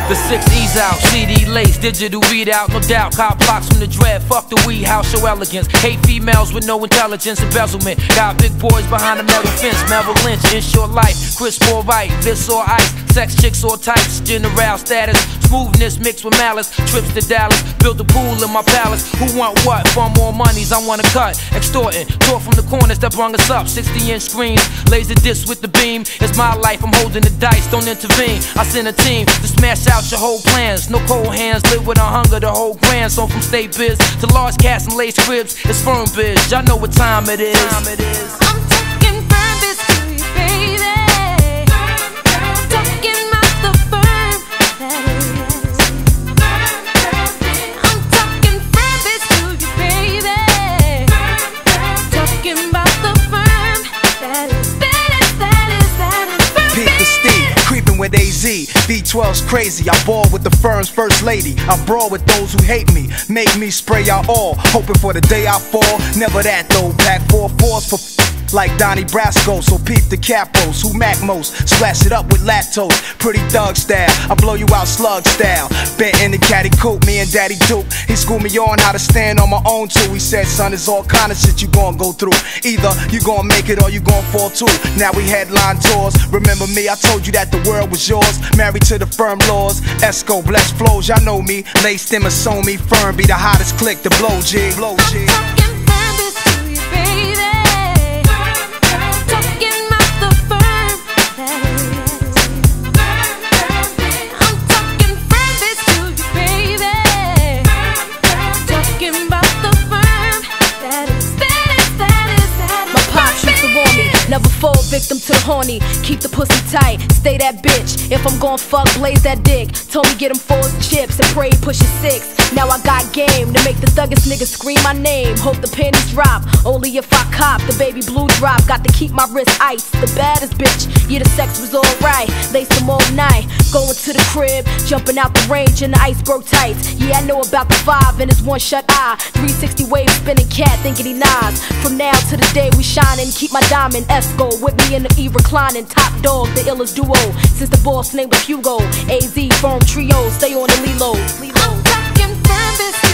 The 6 E's out, CD lace, digital readout, no doubt. Cop blocks from the dread, fuck the weed house, show elegance. Hate females with no intelligence, embezzlement. Got big boys behind a metal fence. Merrill Lynch, in short life, crisp or right, this or ice, sex chicks or types, general status, smoothness mixed with malice. Trips to Dallas, built a pool in my palace. Who want what? Far more monies, I wanna cut. Extorting, tore from the corners that brung us up. 60-inch screens, laser discs with the beam. It's my life, I'm holding the dice, don't intervene. I send a team to smash out your whole plans. No cold hands, live with a hunger, the whole grand. So from state biz to large cats and lace cribs, it's firm biz. Y'all know what time it is. I'm talking firm biz to you, baby. Talking about the firm that is. I'm talking firm biz to you, baby. Talking about the firm that is. Peep the Steve, creeping with AZ. V12's crazy, I ball with the firm's first lady. I brawl with those who hate me, make me spray out all. Hoping for the day I fall, never that though. Pack 4-4s for like Donnie Brasco, so peep the capos who mac most. Splash it up with lactose, pretty thug style. I blow you out slug style. Bent in the caddy coupe, me and Daddy Duke. He schooled me on how to stand on my own too. He said, son, it's all kind of shit you gon' go through. Either you gon' make it or you gon' fall too. Now we headline tours. Remember me, I told you that the world was yours. Married to the firm laws. Esco, blessed flows, y'all know me. Laced in so me firm, be the hottest click, the blow G. Blow G. Never fall victim to the horny, keep the pussy tight, stay that bitch. If I'm gon' fuck, blaze that dick. Told me get him 4 chips and pray push it 6. Now I got game to make the thuggest niggas scream my name. Hope the panties drop, only if I cop the baby blue drop. Got to keep my wrist iced, the baddest bitch. Yeah, the sex was alright, laced them all night. Going to the crib, jumping out the range in the iceberg tights. Yeah, I know about the 5 and his one shut eye. 360 wave spinning cat thinking he nods. From now to the day we shining, keep my diamond Esco with me in the E reclining. Top dog, the illest duo. Since the boss name was Hugo, AZ firm trio, stay on the Lilo. I'm talking firm biz.